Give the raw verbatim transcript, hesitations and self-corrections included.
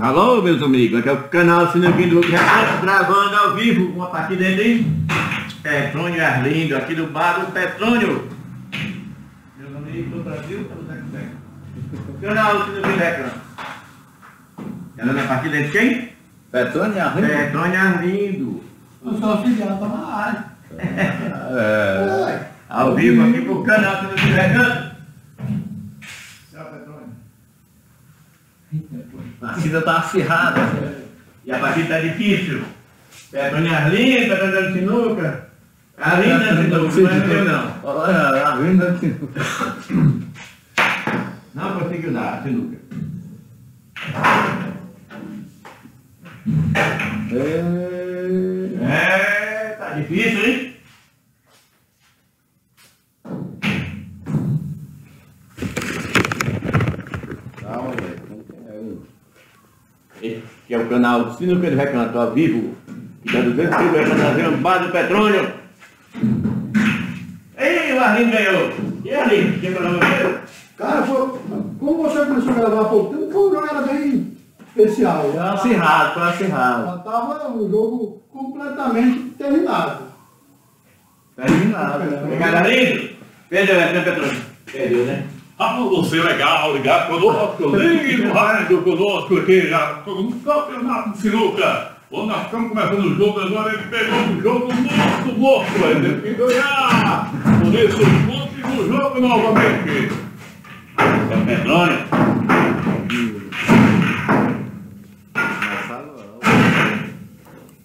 Alô, meus amigos, aqui é o canal Sinuquinha do Recanto, gravando ao vivo uma partida entre Petrônio e Arlindo, aqui do bar do Petrônio. Meus amigos do Brasil, estamos aqui no canal Sinuquinha do Recanto. Ela é a partida entre quem? Petrônio e Arlindo? Petrônio e Arlindo. Eu sou auxiliar, tá na área. É. Ao vivo aqui pro canal Sinuquinha do Recanto. Tchau, Petrônio. A partida tá acirrada. E a partida tá difícil. Petrônio e Arlindo, tá dando sinuca. Arlindo é sinuca, não é meu não. Olha, Arlindo é sinuca. Não conseguiu dar, sinuca. É. É, tá difícil, hein? Calma, velho. Esse que é o canal Sinuca do Recanto, ao vivo. Que dá duzentos e cinquenta para o bar do Petrônio. Ei, o Arlindo ganhou. E o Arlindo, chegou na bandeira? Cara, foi, como você começou a gravar há pouco tempo, foi uma jogada bem especial. Foi acirrado, foi acirrado. Já estava o jogo completamente terminado. Terminado, né? Obrigado, Arlindo. Perdeu, né, Petrônio? Perdeu, né? Ah, você é legal, ligado conosco, lindo rádio conosco aqui, já no campeonato de sinuca. Quando nós estamos começando o jogo, agora ele pegou um jogo muito louco, ele tem que ganhar. Por isso, ponte no jogo novamente. É o Petrônio.